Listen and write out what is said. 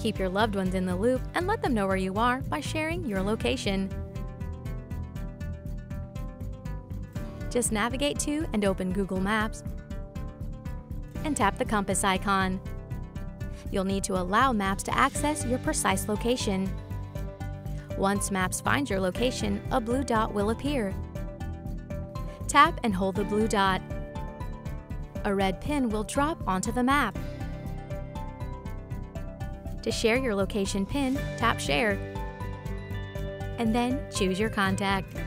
Keep your loved ones in the loop and let them know where you are by sharing your location. Just navigate to and open Google Maps and tap the compass icon. You'll need to allow Maps to access your precise location. Once Maps finds your location, a blue dot will appear. Tap and hold the blue dot. A red pin will drop onto the map. To share your location pin, tap Share, and then choose your contact.